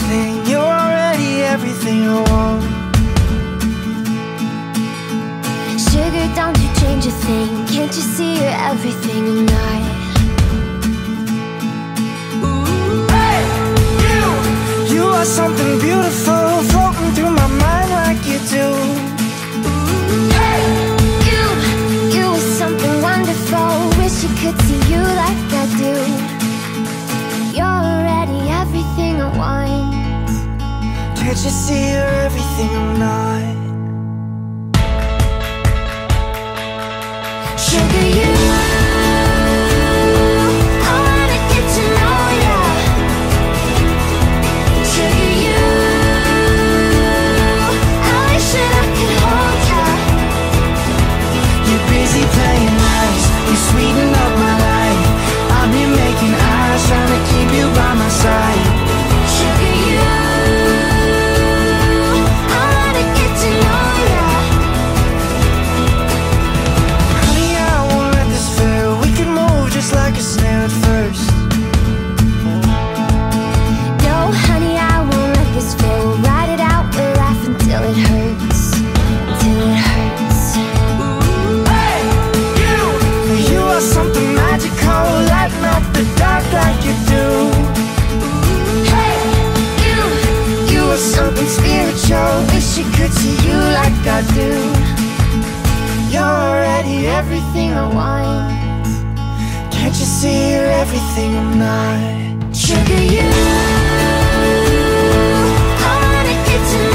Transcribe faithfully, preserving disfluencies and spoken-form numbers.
everything. You're already everything I want. Sugar, don't you change a thing. Can't you see you're everything I'm not? Hey, you, you are something beautiful, floating through my mind like you do. Hey, you, you are something wonderful. Wish you could see you like I do. You're already everything I want. Can't you see you're everything I'm not? Sugar, you, I wanna get to know ya. Sugar, you, I wish that I could hold ya. You're busy playing nice, you sweeten up my life. I've been making eyes, trying to keep you by my side. Sugar, you, I wanna get to know ya. Honey, I won't let this fail. We can move just like a snail at first. No, honey, I won't let this fail. We'll ride it out, we'll laugh until it hurts. Until it hurts. Hey, you, you are something magical, lighting up the dark like you do. Hey, you, You are something spiritual, wish you could see you like I do. You're already everything I want. Can't you see you're everything I'm not? sugar, you, I wanna get to know